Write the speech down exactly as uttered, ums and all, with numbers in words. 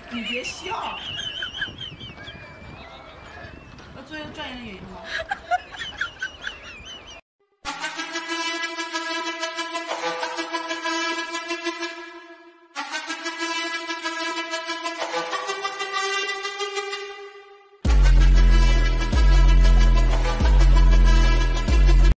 你别笑。要做一个专业的演员吗？